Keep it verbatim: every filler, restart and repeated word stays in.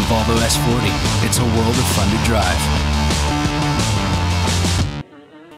Volvo S forty. It's a world of fun to drive.